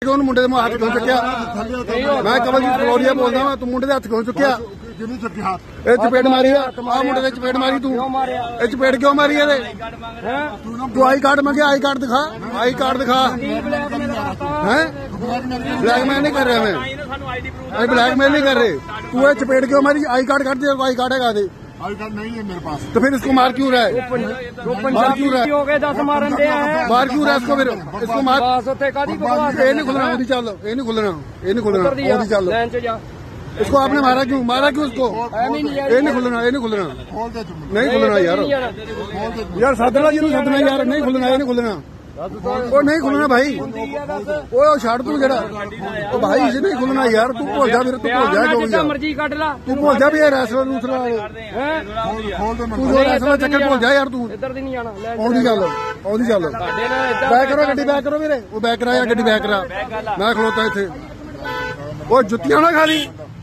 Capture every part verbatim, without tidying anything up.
क्यों मुंडे दे हथ क्यों चुक्या? मैं कमलजीत फलोरिया बोलदा वा, तू मुंडे दे हथ क्यों चुक्या? ए चपेट मारी आ मुंडे दे चपेट मारी तू ए चपेट क्यों मारी है? तू आई कार्ड मंगे, आई कार्ड दिखा, आई कार्ड दिखा। है ब्लैकमेल नहीं कर रहे मैं, अरे ब्लैकमेल नहीं कर रहे। तू चपेट क्यों मारी? आई कार्ड काट दे, आई कार्ड है दे। आई कार्ड नहीं है मेरे पास, तो फिर इसको मार क्यों रहा है? मार क्यों रहा है? दस मारन दे मार क्यों रहा है इसको? फिर इसको मार। ये नहीं खुलना, ओदी चल, ये नहीं खुलना, ये नहीं खुलना, ओदी चल। इसको आपने मारा क्यों? मारा क्यों इसको? ये नहीं खुलना, ये नहीं खुलना, नहीं खुलना यार, यार सदना जी सदना यार, नहीं खुलना, ये नहीं खुलना, वो नहीं खुलना भाई, वो छाड़ तू जरा भाई, इसे नहीं खुलना यार। तू भूल जा, फिर तू भूल जा जो भी मर्जी कट ला, तू भूल जा भी ये रैसलर दूसरा, तू जो रैसलर चक्कर भूल जा यार। तू इधर दी नहीं आना, आउंदी चल, आउंदी चल, बैक करो गड्डी, बैक करो मेरे, वो बैक करा यार, गड्डी बैक करा, मैं खलोता इत्थे। वो जुत्तियां ना खाली,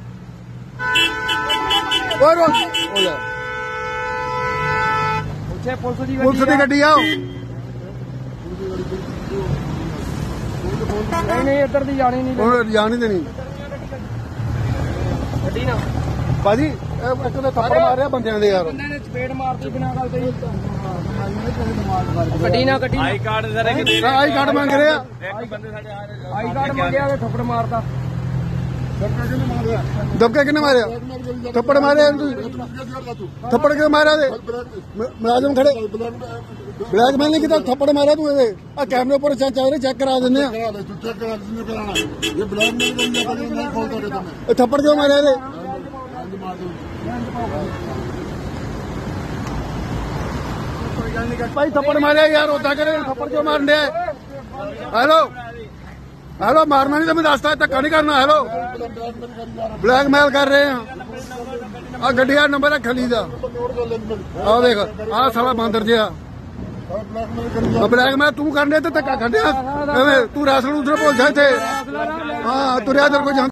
पुलिस की गड्डी आओ, नहीं नहीं इधर दी जानी नहीं, जानी देनी गड्डी ना भाजी। एक तो थप्पड़ मार रहा बंदियां दे यार, बंदे ने चपेट मारती बिना गल ते गड्डी ना, गड्डी I card they, I card मांग रहे, आई कार्ड मांगया ते थप्पड़ मारता। दबका किने मारिया? थप्पड़ मारे, थप्पड़ क्यों मारा? मुलाजम खड़े, ब्लैकमेल नहीं किया, थप्पड़ मारा तू? आ कैमरे पर चेक चेक करा देने, थप्पड़ क्यों मारे? भाई थप्पड़ मारे यार, उदा करे, थप्पड़ क्यों मारन दिया? हेलो हेलो, मारना नहीं तो मैं दसता, धक्का नहीं करना। हेलो, ब्लैकमेल कर रहे हैं, आ गड्डी का नंबर है खली का, आ देख, आ साला बांदर जिहा ब्लैकमेल तू करने तो धक्का खड्या, तू रैसलर दूसरे भूल जा इत्थे। हाँ तुरिया तेरे को